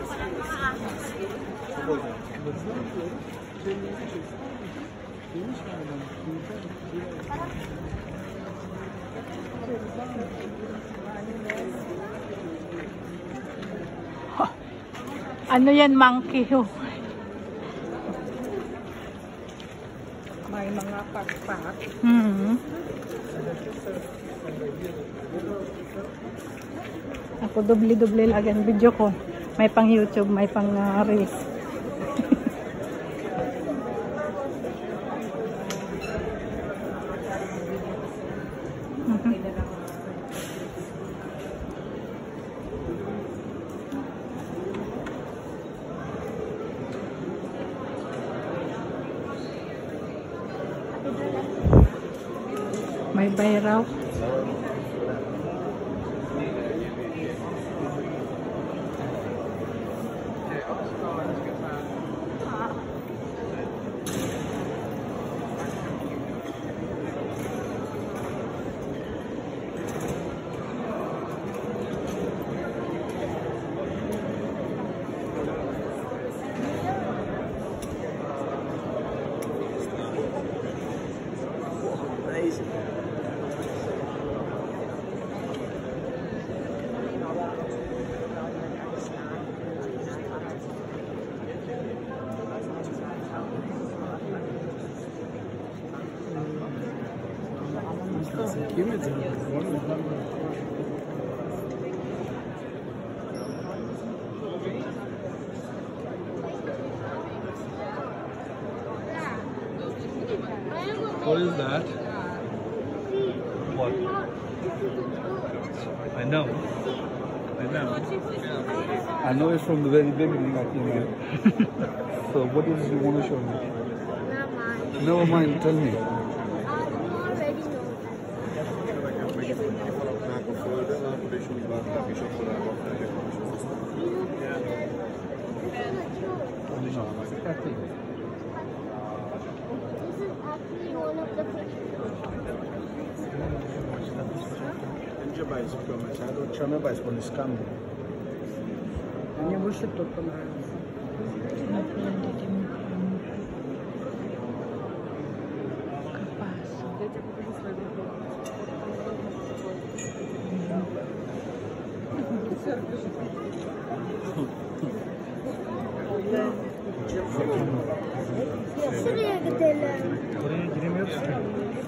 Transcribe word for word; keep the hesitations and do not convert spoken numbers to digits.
Oh, ano yan, monkey? May mga pakpak. Mm-hmm. Ako doble-doble lagi ang video ko. May pang YouTube, may pang uh, Reels. May bayraw. What is that? What? I know. I know. I know it's from the very beginning. I can get. So what is it you want to show me? Never mind. Tell me. Trzeba bać po niskami. Nie muszę to pomagać. Şuraya gidelim. Oraya giremiyoruz ki.